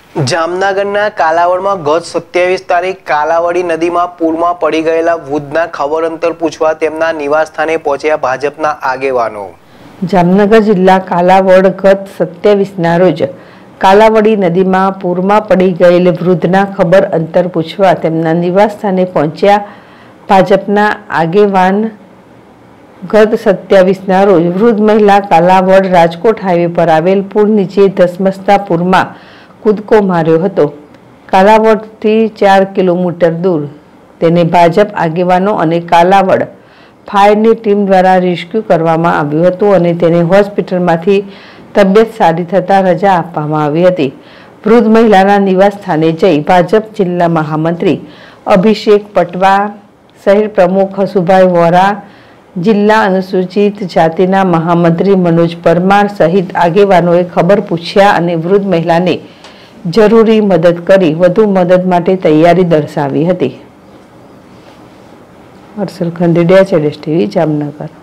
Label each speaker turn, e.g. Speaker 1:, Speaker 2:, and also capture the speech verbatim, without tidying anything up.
Speaker 1: જામનગરના કાલાવડમાં ગત સત્યાવીસ તારીખ કાલાવડી નદીમાં પૂરમાં પડી ગયેલા વૃદ્ધના ખબર અંતર પૂછવા તેમના નિવાસસ્થાને પહોંચ્યા ભાજપના આગેવાનો।
Speaker 2: જામનગર જિલ્લા કાલાવડ ગત સત્યાવીસના રોજ કાલાવડી નદીમાં પૂરમાં પડી ગયેલ વૃદ્ધના ખબર અંતર પૂછવા તેમના નિવાસસ્થાને પહોંચ્યા ભાજપના આગેવાન। ગત સત્યાવીસના રોજ વૃદ્ધ મહિલા કાલાવડ રાજકોટ હાઈવે પર આવેલ પુલ નીચે ધસમસતા પૂરમાં કૂદકો માર્યો હતો। કાલાવડથી ચાર કિલોમીટર દૂર તેને ભાજપ આગેવાનો અને કાલાવડ ફાયરની ટીમ દ્વારા રેસ્ક્યુ કરવામાં આવ્યું હતું અને તેને હોસ્પિટલમાંથી તબિયત સારી થતાં રજા આપવામાં આવી હતી। વૃદ્ધ મહિલાના નિવાસ સ્થાને જઈ ભાજપ જિલ્લા મહામંત્રી અભિષેક પટવા, શહેર પ્રમુખ હસુભાઈ વોરા, જિલ્લા અનુસૂચિત જાતિના મહામંત્રી મનોજ પરમાર સહિત આગેવાનોએ ખબર પૂછ્યા અને વૃદ્ધ મહિલાને જરૂરી મદદ કરી વધુ મદદ માટે તૈયારી દર્શાવી હતી। હર્ષલ ખંડેડિયા, જેડેશ ટીવી, જામનગર।